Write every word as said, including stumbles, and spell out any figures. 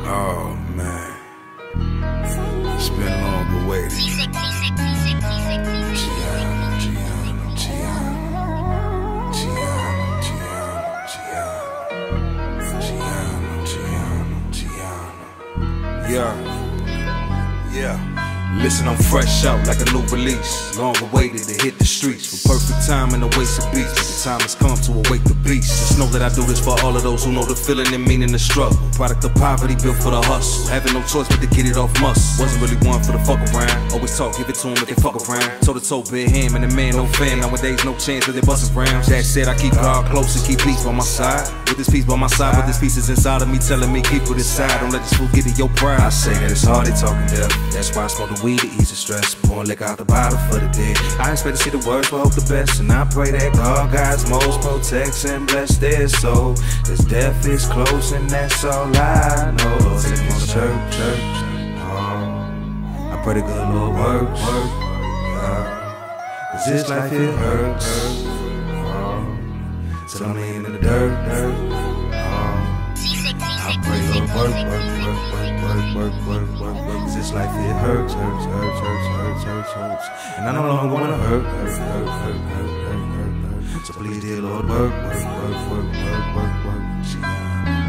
Oh man, it's been long but waiting. Gianno, Gianno, Gianno, Gianno, Gianno, Gianno, Gianno, Gianno. Yeah, yeah. Listen, I'm fresh out like a new release, long awaited to hit the streets, with perfect time and a waste of beats. The time has come to awake the beast. Just know that I do this for all of those who know the feeling and meaning the struggle. Product of poverty built for the hustle, having no choice but to get it off muscle. Wasn't really one for the fuck around, always talk, give it to them if they fuck around. Toe to toe, big him and the man, no fam. Nowadays no chance that they bustin' rounds. That said, I keep God close and keep peace by my side. With this piece by my side, but this piece is inside of me telling me keep it inside. Don't let this fool get to your pride. I say that it's hard, they talking death. That's why I smoke the weed to ease the stress. Pouring liquor out the bottle for the dead. I expect to see the worst, but hope the best. And I pray that God guides most, protects and bless their soul. Cause death is close and that's all I know. Take me to church, church. Oh, I pray the good Lord work, work. Uh, Cause this life it hurts. Oh, till I'm laying in the dirt, dirt. Oh, I pray Lord work, work, work, work, work, work, work, work, work. Cause this life it hurts, hurts, hurts, hurts, hurts, hurts, hurts. And I no longer wanna hurt, hurt, hurt, hurt, hurt, hurt, hurt, hurt. So please dear Lord work, work, work, work, work, work, work.